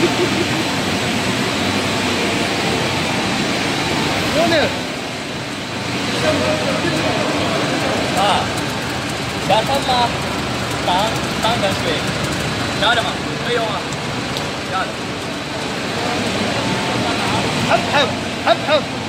يونس 加汤吗？汤跟水，加的吗？没有啊，加的。 حب حب حب حب